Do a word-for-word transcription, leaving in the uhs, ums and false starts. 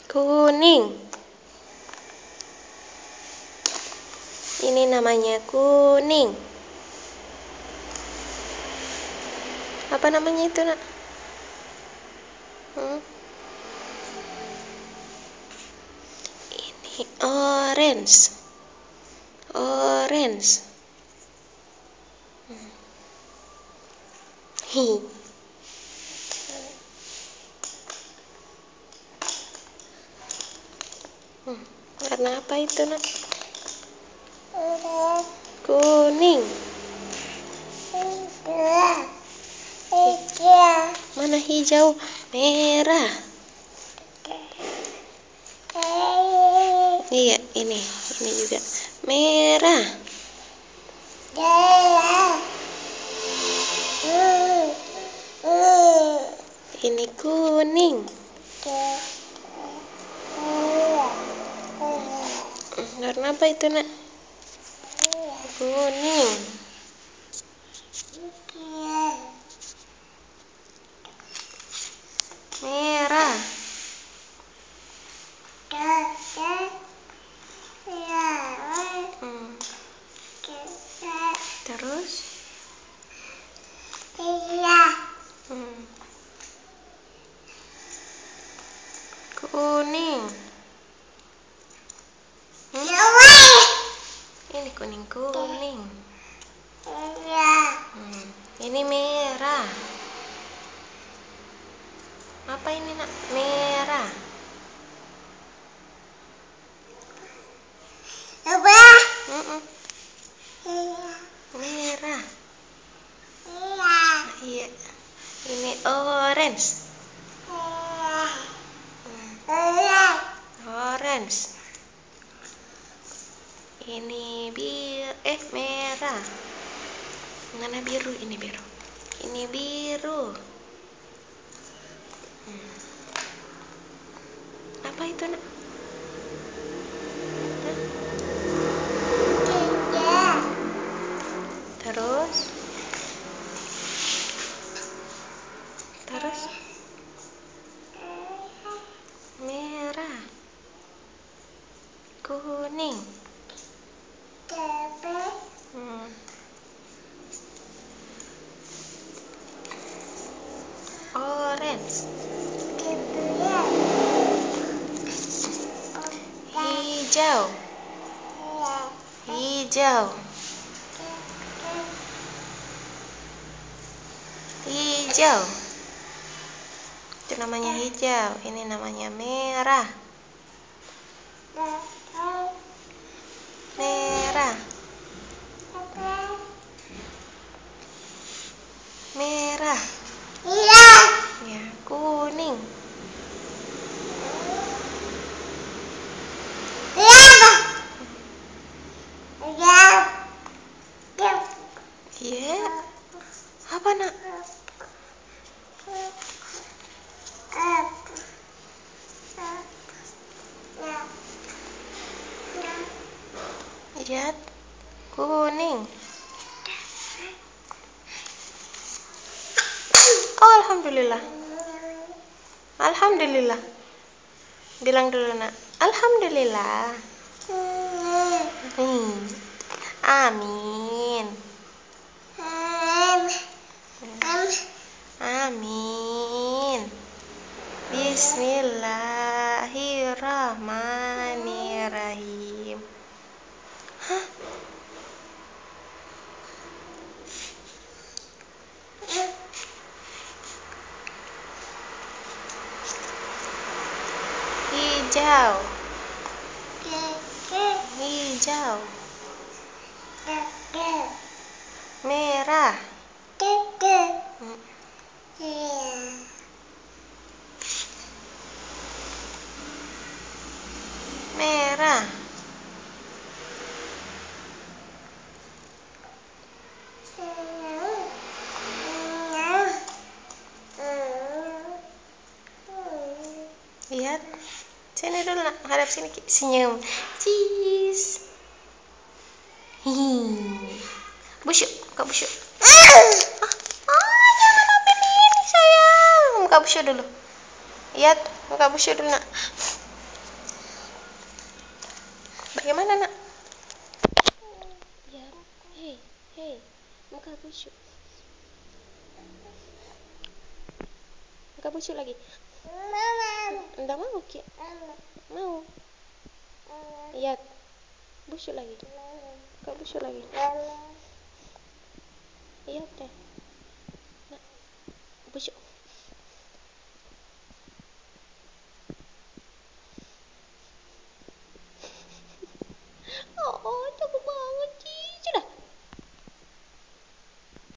Kuning. Ini namanya kuning. Apa namanya itu, Nak? Hmm? Ini orange. Orange. Hmm. Hi. Hmm. Warna apa itu, Nak? Kuning. Mana hijau? Merah. Iya, ini. Ini juga merah. Ini kuning. Warna apa itu, Nak? Kuning. Merah. Hmm. Terus? Hmm. Kuning. Hmm? Ini kuning-kuning. Hmm. Ini merah. Apa ini, Nak? Merah. Mm-mm. Merah. Iya. Ini orange. Orange. Ini bir eh merah. Mana biru? Ini biru. Ini biru. Hmm. Apa itu, Nak? Hah? Terus? Terus? Merah. Kuning. Hmm. Orange. Hijau. Hijau. Hijau. Itu namanya hijau. Ini namanya merah. Merah. Merah. Ya, kuning. Iya. Apa, Nak? Lihat. Kuning. Oh, alhamdulillah. Alhamdulillah. Bilang dulu, Nak. Alhamdulillah. Hmm. Amin. Amin. Bismillahirrahmanirrahim. Hah? Hijau. Hijau. Merah. Merah. Lihat. Sini dulu, Nak. Hadap sini, senyum. Cheese. Hihi. Busuk, buka busuk. Ah, ah, jangan ambil ini, sayang. Buka busuk dulu. Lihat, buka busuk dulu, Nak. Bagaimana nak? Ya, hei, hei, muka busuk. Muka busuk lagi. Enggak mau Ki? Mau. Iya. Busuk lagi. Muka busuk lagi. Iya deh. Nak, busuk.